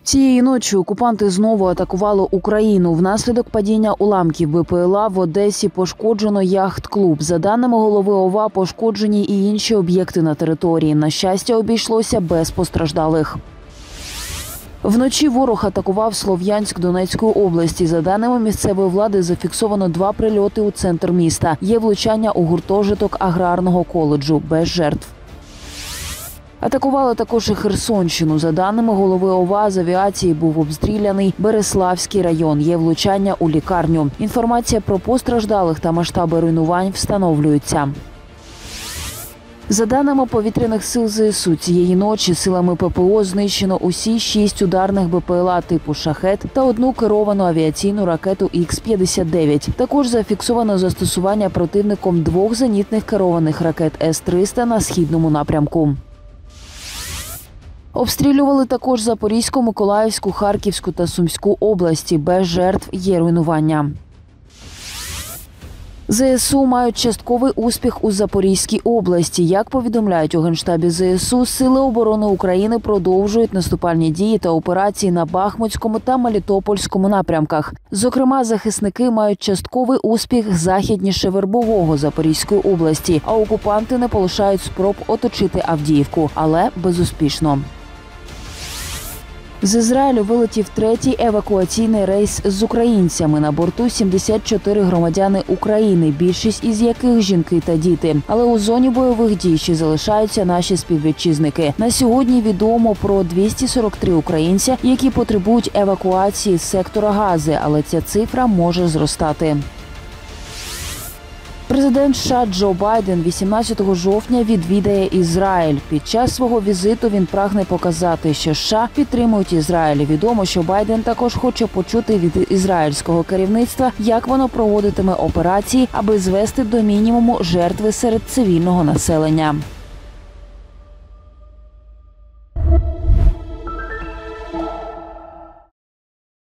Цієї ночі окупанти знову атакували Україну. Внаслідок падіння уламків БПЛА в Одесі пошкоджено яхт-клуб. За даними голови ОВА, пошкоджені і інші об'єкти на території. На щастя, обійшлося без постраждалих. Вночі ворог атакував Слов'янськ Донецької області. За даними місцевої влади, зафіксовано 2 прильоти у центр міста. Є влучання у гуртожиток аграрного коледжу, без жертв. Атакували також і Херсонщину. За даними голови ОВА, з авіації був обстріляний Береславський район. Є влучання у лікарню. Інформація про постраждалих та масштаби руйнувань встановлюються. За даними повітряних сил ЗСУ, цієї ночі силами ППО знищено усі 6 ударних БПЛА типу «Шахед» та 1 керовану авіаційну ракету Х-59. Також зафіксовано застосування противником 2 зенітних керованих ракет С-300 на східному напрямку. Обстрілювали також Запорізьку, Миколаївську, Харківську та Сумську області. Без жертв, є руйнування. ЗСУ мають частковий успіх у Запорізькій області. Як повідомляють у Генштабі ЗСУ, Сили оборони України продовжують наступальні дії та операції на Бахмутському та Мелітопольському напрямках. Зокрема, захисники мають частковий успіх західніше Вербового Запорізької області, а окупанти не полишають спроб оточити Авдіївку, але безуспішно. З Ізраїлю вилетів 3-й евакуаційний рейс з українцями. На борту 74 громадяни України, більшість із яких жінки та діти. Але у зоні бойових дій ще залишаються наші співвітчизники. На сьогодні відомо про 243 українця, які потребують евакуації з сектора Гази, але ця цифра може зростати. Президент США Джо Байден 18 жовтня відвідає Ізраїль. Під час свого візиту він прагне показати, що США підтримують Ізраїль. Відомо, що Байден також хоче почути від ізраїльського керівництва, як воно проводитиме операції, аби звести до мінімуму жертви серед цивільного населення.